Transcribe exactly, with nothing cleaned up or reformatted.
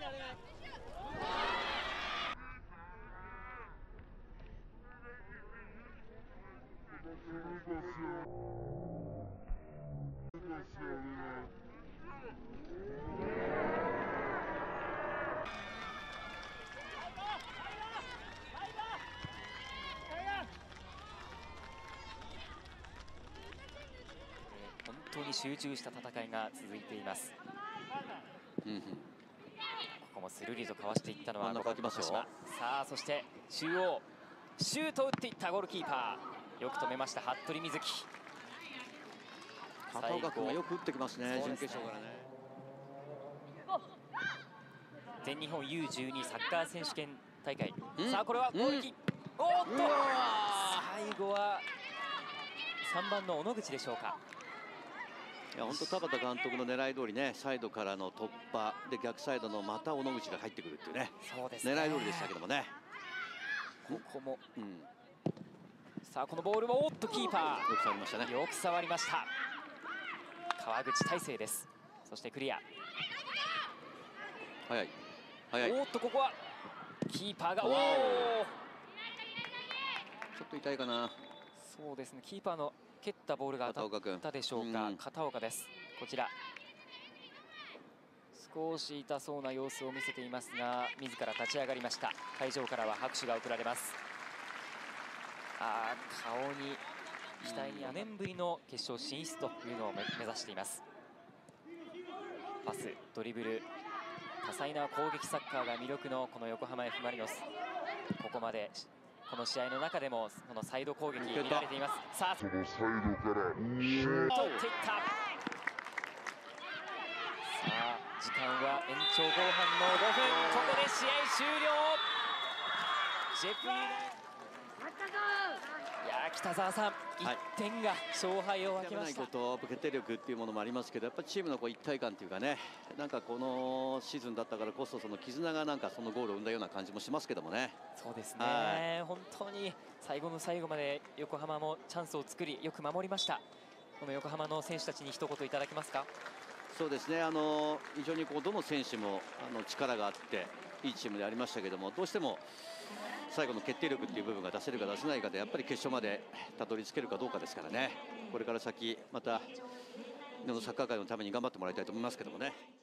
本当に集中した戦いが続いています。うんうん、ここもスルリとかわしていったのはごばんの鹿島。さあそして中央シュートを打っていったゴールキーパー、よく止めました服部瑞希。 片岡君がよく打ってきますね、準決勝からね。 全日本 ユーじゅうに サッカー選手権大会、さあこれは攻撃、おーっと最後はさんばんの小野口でしょうか。 いや本当田畑監督の狙い通りね、サイドからの突破で逆サイドのまた小野口が入ってくるっていうね、そうですね、狙い通りでしたけどもね。 ここも、うん、さあこのボールもおっとキーパーよく触りましたね。 よく触りました。川口大成です。そしてクリア。 早い早い。 おっとここはキーパーがおお、 ちょっと痛いかな。 そうですね、キーパーの蹴ったボールが当たったでしょうか。うん、片岡です。こちら少し痛そうな様子を見せていますが自ら立ち上がりました。会場からは拍手が送られます。あー、顔に額によねんぶりの決勝進出というのを目指しています。パス、ドリブル、多彩な攻撃サッカーが魅力のこの横浜 F ・マリノス。ここまでこの試合の中でもこのサイド攻撃見られています。さあそのサイドからシュート取っていった。さあ時間は延長後半のごふん、ここで試合終了。ジェフリー、いや北澤さん、いってんが勝敗を分けました。 こと決定力っていうものもありますけど、やっぱりチームのこう一体感というかね、なんかこのシーズンだったからこそその絆がなんかそのゴールを生んだような感じもしますけどもね。 そうですね、本当に最後の最後まで横浜もチャンスを作りよく守りました。この横浜の選手たちに一言いただけますか。 そうですね、あの非常にこうどの選手もあの力があっていいチームでありましたけども、どうしても最後の決定力っていう部分が出せるか出せないかでやっぱり決勝までたどり着けるかどうかですからね。これから先また日本のサッカー界のために頑張ってもらいたいと思いますけどもね。